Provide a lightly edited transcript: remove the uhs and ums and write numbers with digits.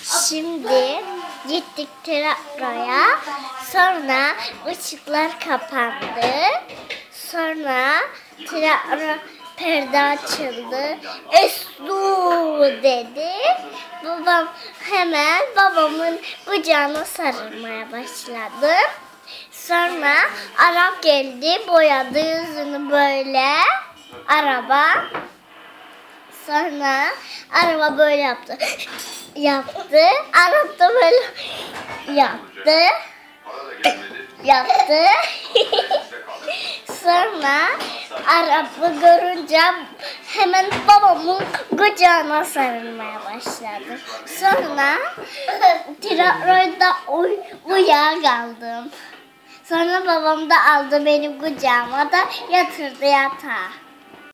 Şimdi gittik tiyatroya. Sonra ışıklar kapandı. Sonra tiyatro perde açıldı. Esnu dedi. Babam hemen babamın kucağına sarılmaya başladı. Sonra Arap geldi, boyadı yüzünü böyle. Araba. Sonra araba böyle yaptı. Yaptı. Arap da böyle yaptı. Yaptı. Sonra Arap'ı görünce hemen babamın kucağına sarılmaya başladı. Sonra tiyatroda uyuyakaldım. Sonra babam da aldı benim kucağıma da yatırdı yatağa.